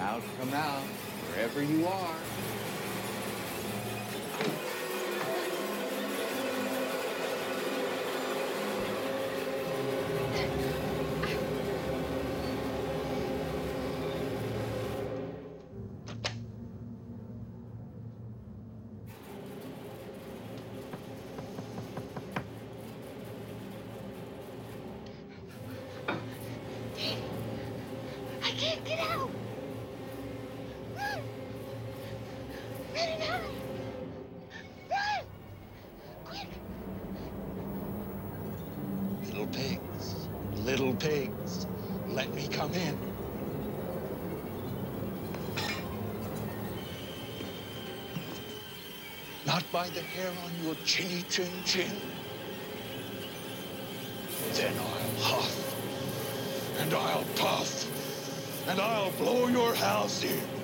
Come out, wherever you are. I can't get out! Run! Run and hide! Run! Quick! Little pigs, let me come in. Not by the hair on your chinny chin chin. Then I'll huff, and I'll puff, and I'll blow your house in.